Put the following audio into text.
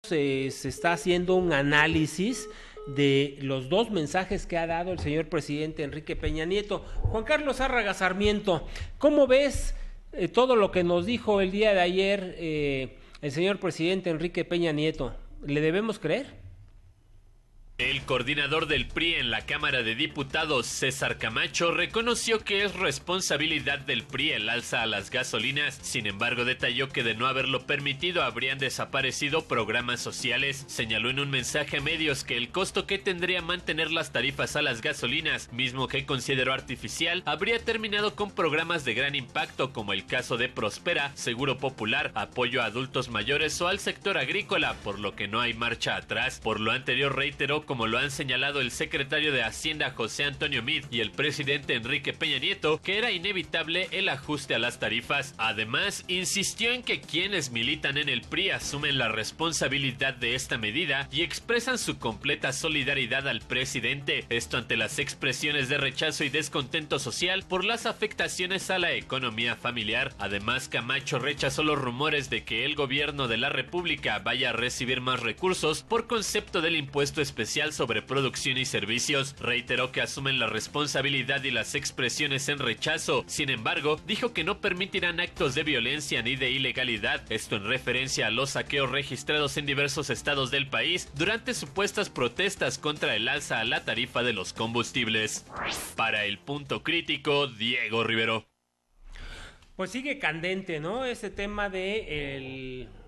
se está haciendo un análisis de los dos mensajes que ha dado el señor presidente Enrique Peña Nieto. Juan Carlos Zárraga Sarmiento, ¿cómo ves todo lo que nos dijo el día de ayer el señor presidente Enrique Peña Nieto? ¿Le debemos creer? El coordinador del PRI en la Cámara de Diputados, César Camacho, reconoció que es responsabilidad del PRI el alza a las gasolinas. Sin embargo, detalló que de no haberlo permitido habrían desaparecido programas sociales. Señaló en un mensaje a medios que el costo que tendría mantener las tarifas a las gasolinas, mismo que consideró artificial, habría terminado con programas de gran impacto como el caso de Prospera, Seguro Popular, apoyo a adultos mayores o al sector agrícola, por lo que no hay marcha atrás. Por lo anterior, reiteró, como lo han señalado el secretario de Hacienda José Antonio Meade y el presidente Enrique Peña Nieto, que era inevitable el ajuste a las tarifas. Además, insistió en que quienes militan en el PRI asumen la responsabilidad de esta medida y expresan su completa solidaridad al presidente, esto ante las expresiones de rechazo y descontento social por las afectaciones a la economía familiar. Además, Camacho rechazó los rumores de que el gobierno de la República vaya a recibir más recursos por concepto del impuesto especial sobre producción y servicios. Reiteró que asumen la responsabilidad y las expresiones en rechazo. Sin embargo, dijo que no permitirán actos de violencia ni de ilegalidad, esto en referencia a los saqueos registrados en diversos estados del país durante supuestas protestas contra el alza a la tarifa de los combustibles. Para El Punto Crítico, Diego Rivero. Pues sigue candente, ¿no? Ese tema de